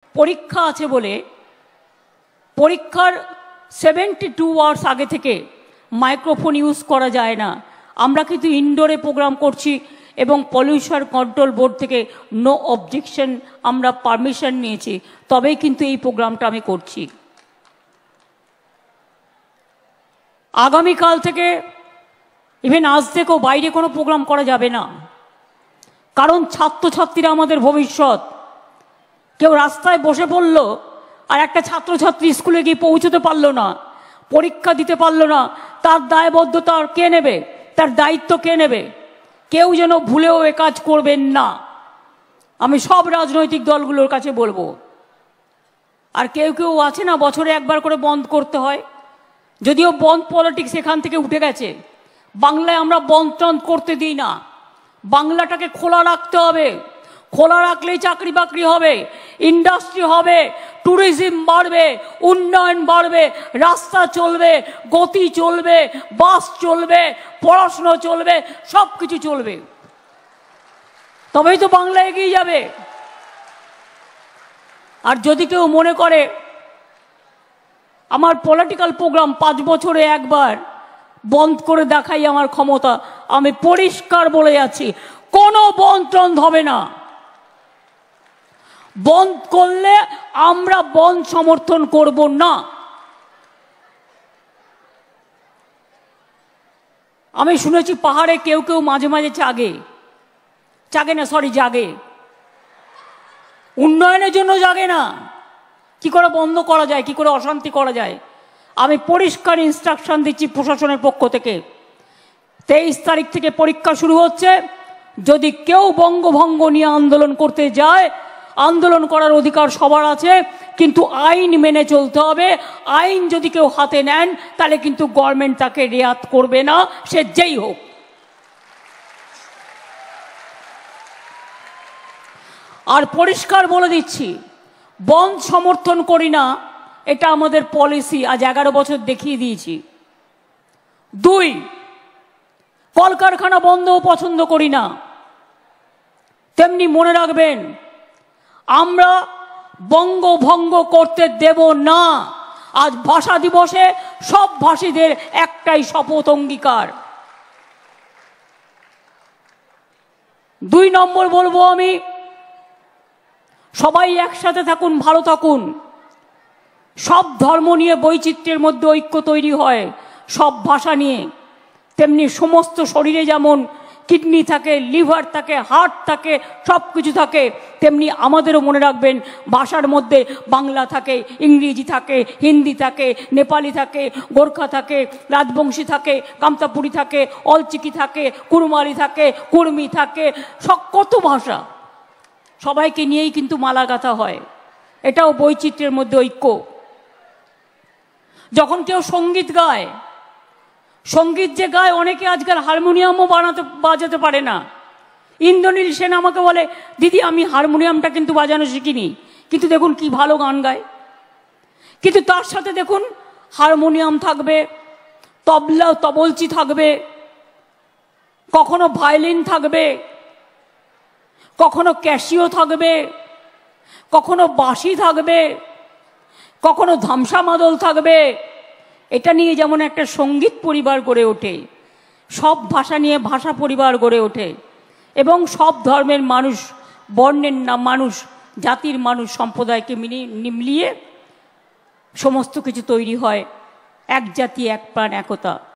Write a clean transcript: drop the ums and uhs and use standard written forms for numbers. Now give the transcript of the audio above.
পরীক্ষা আছে বলে পরীক্ষার 72 আওয়ার্স আগে থেকে মাইক্রোফোন ইউজ করা যায় না। আমরা কিন্তু ইনডোরে প্রোগ্রাম করছি এবং পলিউশন কন্ট্রোল বোর্ড থেকে নো অবজেকশন আমরা পারমিশন নিয়েছি, তবেই কিন্তু এই প্রোগ্রামটা আমি করছি। আগামীকাল থেকে ইভেন আজ থেকেও বাইরে কোনো প্রোগ্রাম করা যাবে না, কারণ ছাত্রছাত্রীরা আমাদের ভবিষ্যৎ। কেউ রাস্তায় বসে পড়ল আর একটা ছাত্রছাত্রী স্কুলে গিয়ে পৌঁছতে পারলো না, পরীক্ষা দিতে পারলো না, তার দায়বদ্ধতা কে নেবে? তার দায়িত্ব কে নেবে? কেউ যেন ভুলেও এ কাজ করবেন না, আমি সব রাজনৈতিক দলগুলোর কাছে বলবো। আর কেউ কেউ আছে না, বছরে একবার করে বন্ধ করতে হয়, যদিও বন্ধ পলিটিক্স এখান থেকে উঠে গেছে। বাংলায় আমরা বন্ধ টন্ধ করতে দিই না, বাংলাটাকে খোলা রাখতে হবে। খোলা রাখলেই চাকরি বাকরি হবে, ইন্ডাস্ট্রি হবে, ট্যুরিজম বাড়বে, উন্নয়ন বাড়বে, রাস্তা চলবে, গতি চলবে, বাস চলবে, পড়াশোনা চলবে, সব কিছু চলবে, তবেই তো বাংলা এগিয়ে যাবে। আর যদি কেউ মনে করে আমার পলিটিক্যাল প্রোগ্রাম 5 বছরে একবার বন্ধ করে দেখাই আমার ক্ষমতা, আমি পরিষ্কার বলে যাচ্ছি, কোনো বন্ধ টন্ধ হবে না। বন্ধ করলে আমরা বন্ধ সমর্থন করব না। আমি শুনেছি পাহাড়ে কেউ কেউ মাঝে মাঝে জাগে, উন্নয়নের জন্য জাগে না। কি করে বন্ধ করা যায়, কি করে অশান্তি করা যায়? আমি পরিষ্কার ইনস্ট্রাকশন দিচ্ছি প্রশাসনের পক্ষ থেকে, 23 তারিখ থেকে পরীক্ষা শুরু হচ্ছে। যদি কেউ বঙ্গভঙ্গ নিয়ে আন্দোলন করতে যায়, আন্দোলন করার অধিকার সবার আছে, কিন্তু আইন মেনে চলতে হবে। আইন যদি কেউ হাতে নেন তাহলে কিন্তু গভর্নমেন্ট তাকে রেয়াত করবে না, সে যেই হোক। আর পরিষ্কার বলে দিচ্ছি, বন্ধ সমর্থন করি না, এটা আমাদের পলিসি, আজ 11 বছর দেখিয়ে দিয়েছি। 2, কলকারখানা বন্ধও পছন্দ করি না। তেমনি মনে রাখবেন, আমরা বঙ্গভঙ্গ করতে দেব না। আজ ভাষা দিবসে সব ভাষীদের একটাই শপথ অঙ্গীকার। 2 নম্বর বলবো আমি, সবাই একসাথে থাকুন, ভালো থাকুন। সব ধর্ম নিয়ে বৈচিত্র্যের মধ্যে ঐক্য তৈরি হয়, সব ভাষা নিয়ে। তেমনি সমস্ত শরীরে যেমন কিডনি থাকে, লিভার থাকে, হার্ট থাকে, সব কিছু থাকে, তেমনি আমাদেরও মনে রাখবেন ভাষার মধ্যে বাংলা থাকে, ইংরেজি থাকে, হিন্দি থাকে, নেপালি থাকে, গোর্খা থাকে, রাজবংশী থাকে, কামতাপুরি থাকে, অলচিকি থাকে, কুরমালি থাকে, কুর্মি থাকে, কত ভাষা, সবাইকে নিয়েই কিন্তু মালা গাঁথা হয়। এটাও বৈচিত্র্যের মধ্যে ঐক্য। যখন কেউ সঙ্গীত গায়, সঙ্গীত যে গায়, অনেকে আজকাল হারমোনিয়ামও বাজাতে পারে না। ইন্দ্রনীল সেন আমাকে বলে, দিদি আমি হারমোনিয়ামটা কিন্তু বাজানো শিখিনি, কিন্তু দেখুন কি ভালো গান গায়। কিন্তু তার সাথে দেখুন হারমোনিয়াম থাকবে, তবলচি থাকবে, কখনো ভায়োলিন থাকবে, কখনো ক্যাসিও থাকবে, কখনো বাঁশি থাকবে, কখনো ধামসা মাদল থাকবে। এটা নিয়ে যেমন একটা সঙ্গীত পরিবার গড়ে ওঠে, সব ভাষা নিয়ে ভাষা পরিবার গড়ে ওঠে, এবং সব ধর্মের মানুষ, বর্ণের মানুষ, জাতির মানুষ, সম্প্রদায়কে মিলিয়ে সমস্ত কিছু তৈরি হয় এক জাতি, এক প্রাণ, একতা।